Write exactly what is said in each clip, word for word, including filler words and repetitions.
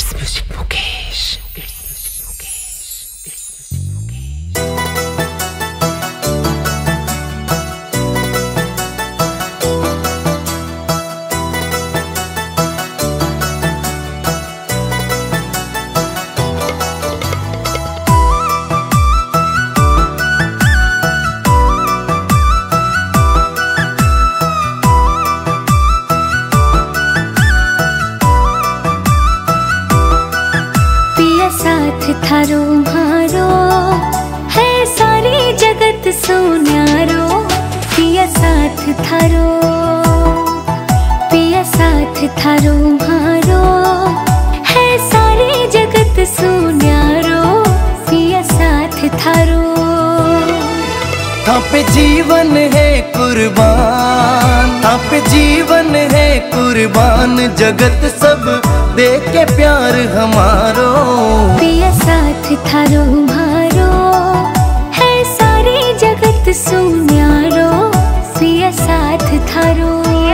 It's Music Mukesh. It's Music Mukesh. It's Music Mukesh. साथ थारो मारो है सारी जगत सोन्यारो, पिया साथ थारो पिया साथ थारो मारो है सारी जगत सोन्यारो, पिया साथ थारो। था पे जीवन है कुर्बान, था पे जीवन है कुर्बान, जगत सब दे के प्यार हमारो, पिया साथ थारो मारो है सारी जगत सोन्यारो, पिया साथ थारो।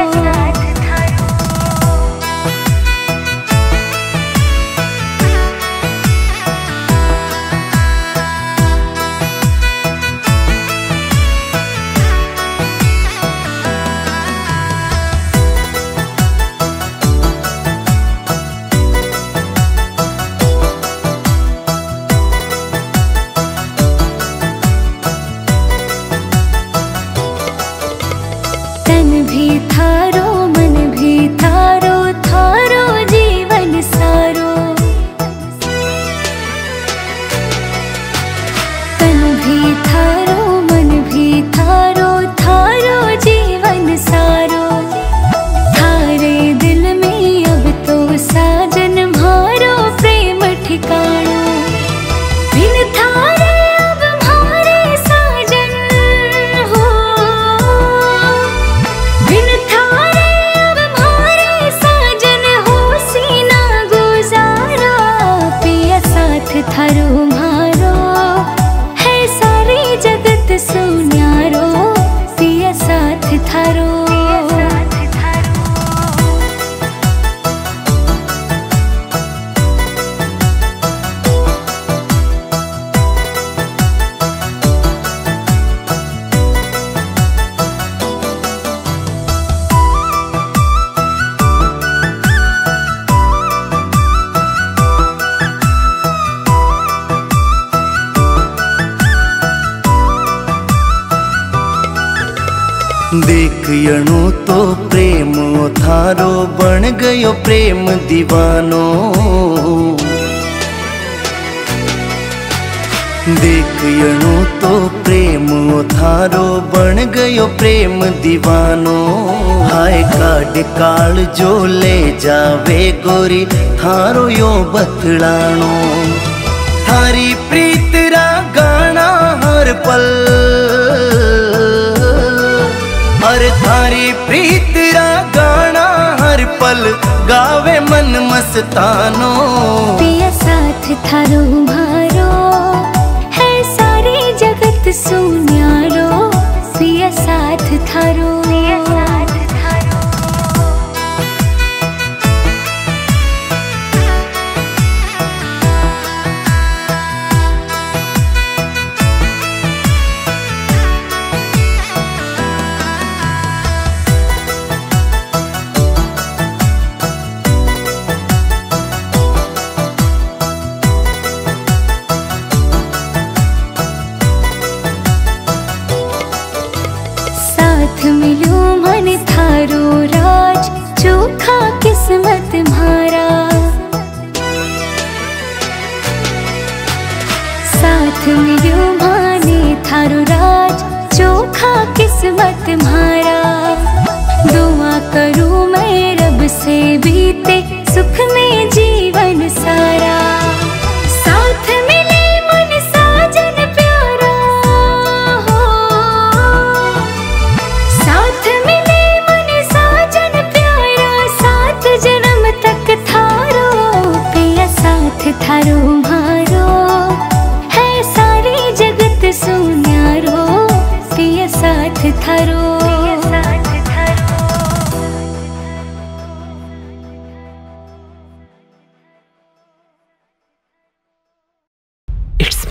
तन भी थारो मन भी थारो, थारो जीवन सारो, तन भी थारो मन भी थारो, थारो जीवन सारो। थारे दिल में अब तो साजन मारो प्रेम ठिकानो, बिन थारे अब मारे साजन हो, बिन थारे अब मारे साजन हो सीना गुजारा, पिया साथ थारो मारो है सारी जगत सोन्यारो, पिया साथ थारो। देख यणो तो प्रेम थारो बन गयो प्रेम दीवानो, देख यणो तो प्रेम थारो बन गयो प्रेम दीवानो। हाय काड काल जो ले जावे गोरी थारो यो बतलानो, थारी प्रीत रा गाना हर पल, हर थारी प्रीत रा गाना हर पल गावे मन मस्तानो, पिया साथ थारो मारो है सारी जगत सोन्यारो, पिया साथ थारो। साथ मिलो मन थारो राज, चोखा किस्मत म्हारा, साथ मिलो माने थारो राज, चोखा किस्मत म्हारा। दुआ करूं मैं रब से बीते सुख में जीवन सारा, साथ मिले मन साजन प्यारा हो, साथ मिले मन साजन प्यारा, सात जन्म तक थारो, पिया साथ थारो मारो है सारी जगत सोन्यारो, पिया साथ थारो।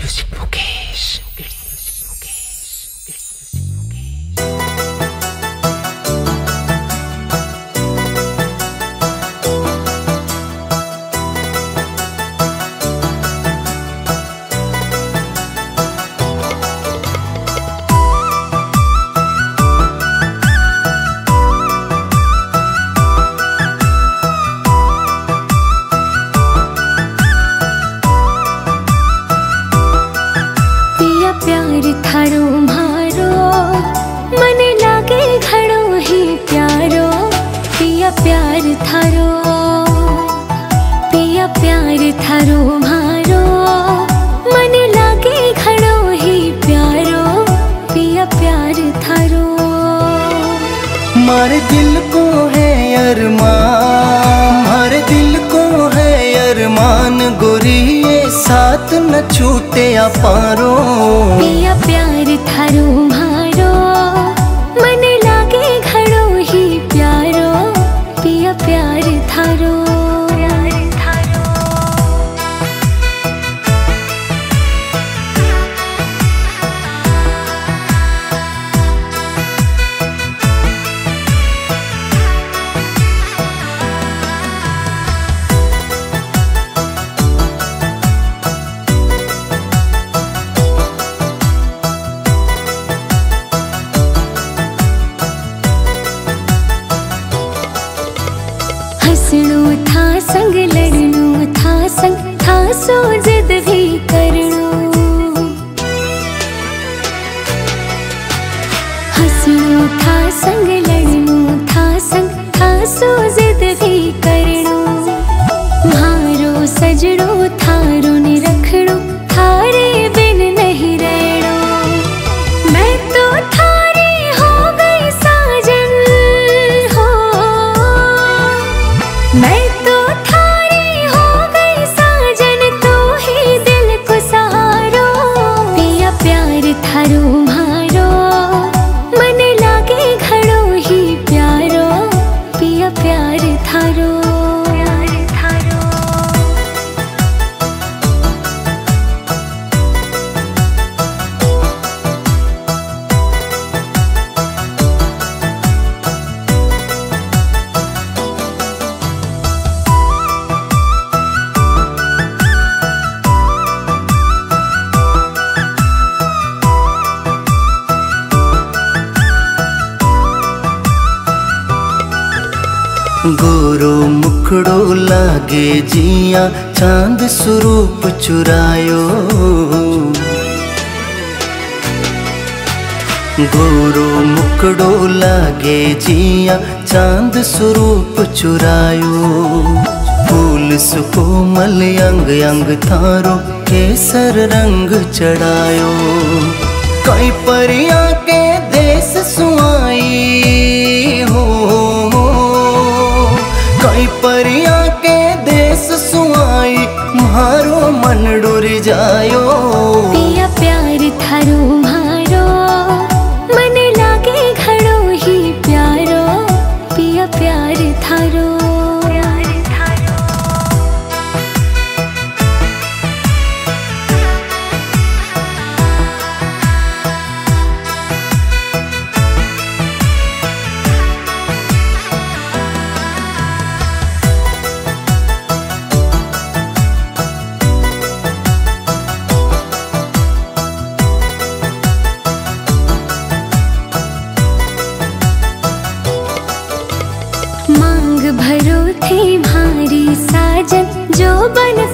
Music Mukesh. It's Music Mukesh. It's Music Mukesh. प्यार थारो म्हारो मने लागे घणो ही प्यारो पिया प्यार थारो पिया प्यार थारो म्हारो मने लागे घणो ही प्यारो पिया प्यार थारो। मारे दिल को है अरमान, मारे दिल को है अरमान गोरी ये साथ न छूटे पारो। पिया प्यार थारो म्हारो मने लागे घणो ही प्यारो पिया प्यार थारो। हंसणो था संग लड़नो था संग था सो जिद भी करनो। हंसणो था संग लड़नो था संग था सो जिद भी करनो। म्हारो सजड़ो थारो ने रखड़ो थारे बिन नहीं रहणो। मैं तो थारी हो गई साजन हो, मैं तो थारी हो गई साजन तू ही दिल को सहारो। पिया प्यार थारो म्हारो मने लागे घणो ही प्यारो पिया प्यार थारो। गोरो मुखड़ो लागे जिया चांद स्वरूप चुरायो। गोरो मुखड़ो लागे जिया चांद स्वरूप चुरायो। फूल सुकोमल अंग अंग थारो केसर रंग चढ़ायो। कई परिया के देश सुआई हो, कई परिया के देश सुआई म्हारो मन डुर जायो। पिया प्यार थारो म्हारो मने लागे घणो ही प्यारो पिया प्यार थारो। मांग भरो थी भारी साजन जो बन